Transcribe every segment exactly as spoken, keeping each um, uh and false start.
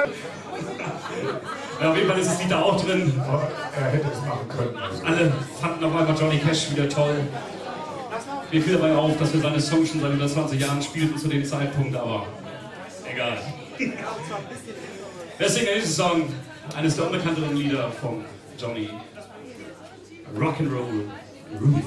Ja, auf jeden Fall ist das Lied da auch drin. Aber er hätte es machen können. Also. Alle fanden auf einmal Johnny Cash wieder toll. Mir fiel dabei auf, dass wir seine Songs schon seit über zwanzig Jahren spielten zu dem Zeitpunkt, aber egal. Der Singer ist Song, eines der unbekannteren Lieder von Johnny. Rock'n'Roll Ruby.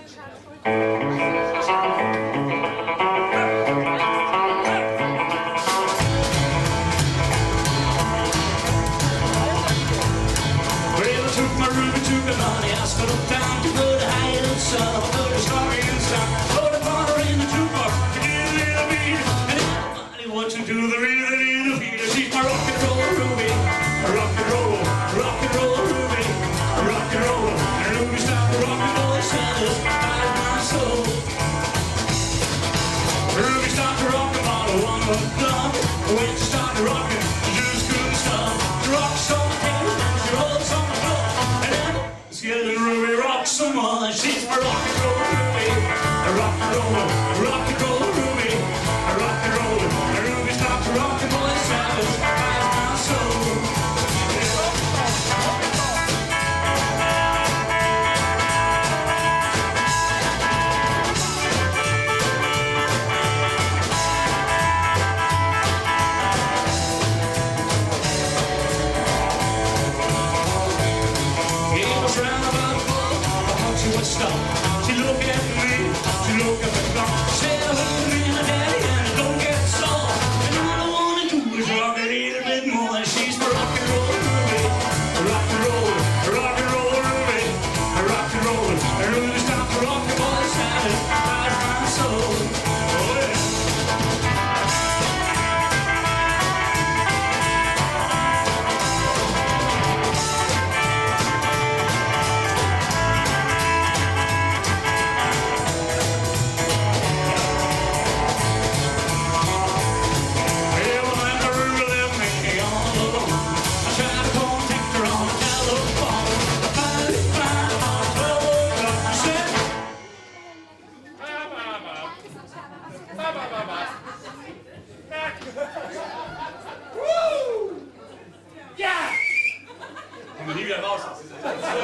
When you start rocking, you just couldn't stop. Rock so much, she rolls on the floor, and then it's getting Ruby rock so much. She's my rock and roll Ruby, a rock and roll, rock and roll Ruby, a rock and roll. And Ruby stopped rocking, boy, it satisfies my soul. Stop. She look at me, she look at the clock. Said I hold me and daddy and I don't get soft. And all I wanna do is rock it a little bit more. And she's my rock and roll Ruby, rock and roll, rock and roll Ruby, rock and roll. And Ruby stopped rocking, boy, it satisfies my soul. Oh yeah. Kommen wir nie wieder raus aus dieser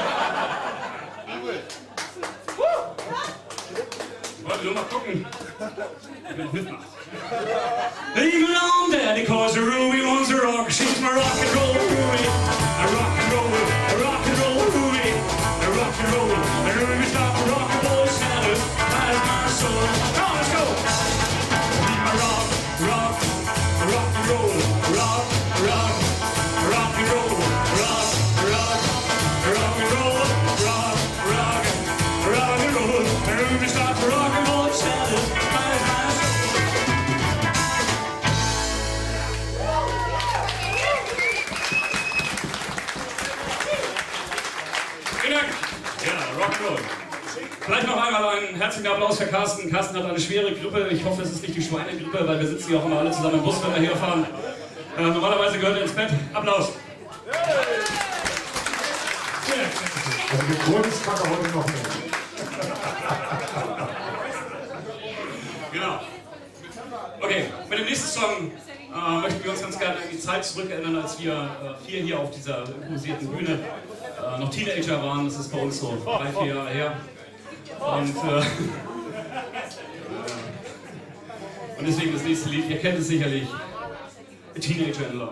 Ich wollte nur mal gucken, wer noch mitmacht. Leave it on, Daddy, cause the Ruby wants to rock. She's my rock and roll Ruby, a rock and roll, a rock and roll Ruby, a rock and roll. And Ruby stopped rocking, boy, satisfies my soul. Come on, let's go. Leave my rock, rock, rock and roll, rock, rock, rock and roll, rock, rock, rock and roll, rock, rock, rock and roll. And Ruby stopped rocking, boy, satisfies my soul. Vielen Dank. Ja, Rock'n'Roll. Vielleicht noch einmal einen herzlichen Applaus für Carsten. Carsten hat eine schwere Grippe. Ich hoffe, es ist nicht die Schweinegrippe, weil wir sitzen hier auch immer alle zusammen im Bus, wenn wir hier fahren. Äh, normalerweise gehört er ins Bett. Applaus. Also gekrönt kann er heute noch nicht. Genau. Okay, mit dem nächsten Song äh, möchten wir uns ganz gerne in die Zeit zurückerinnern, als wir äh, vier hier auf dieser improvisierten Bühne äh, noch Teenager waren. Das ist bei uns so drei, vier Jahre her. Und, äh, und deswegen das nächste Lied, ihr kennt es sicherlich, A Teenager in Love.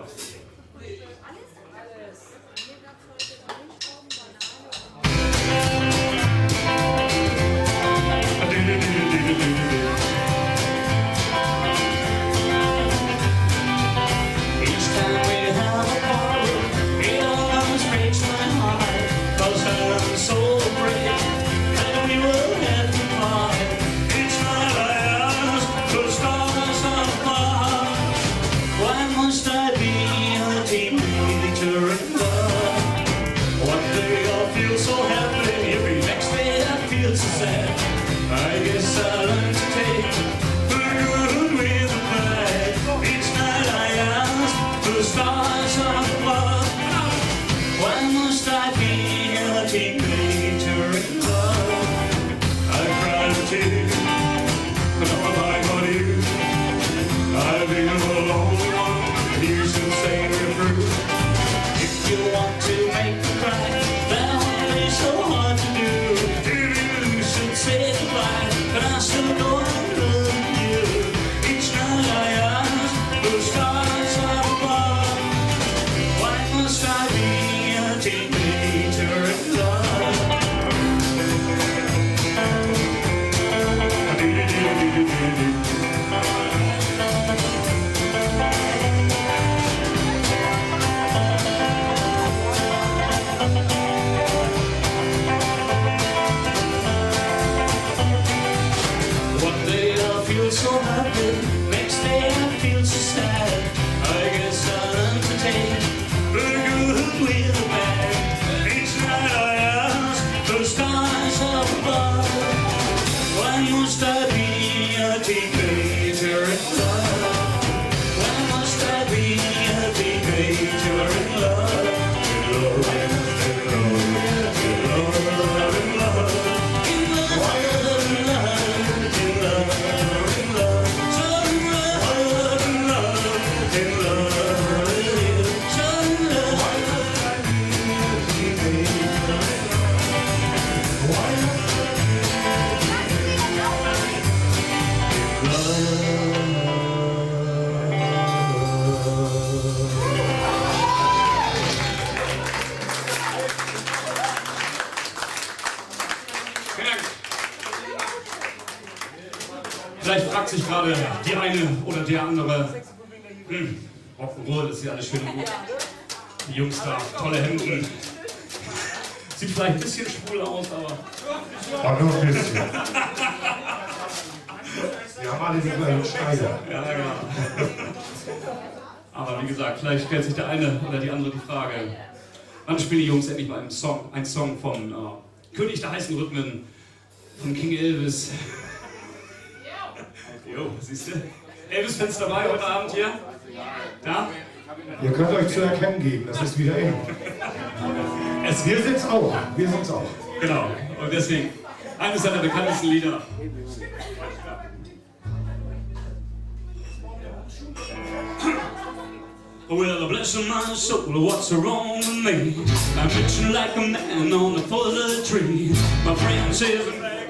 I guess I learned to take the good with the bad. Each night I ask the stars of love, why must I be a teenager in love? I cried a tear, but not like what you. I've been the lonely one, you should say. fragt sich gerade die eine oder der andere, hm, Rock'n'Roll, das ist ja alles schön und gut. Die Jungs da, tolle Hemden. Sieht vielleicht ein bisschen schwul aus, aber... Aber nur ein bisschen. Wir haben alle die gleichen Schneider. Ja, genau. Aber wie gesagt, vielleicht stellt sich der eine oder die andere die Frage, wann spielen die Jungs endlich mal einen Song, einen Song von uh, König der heißen Rhythmen, von King Elvis. Jo, siehst du? Elvis-Fans dabei heute Abend hier? Ja? Ihr könnt euch zu erkennen geben, das ist wieder in. Es Wir sind's auch, wir sind's auch. Genau, und deswegen eines seiner bekanntesten Lieder. Well, bless my soul, what's wrong with me? I'm itching like a man on the foot of the tree. My friend says I'm back.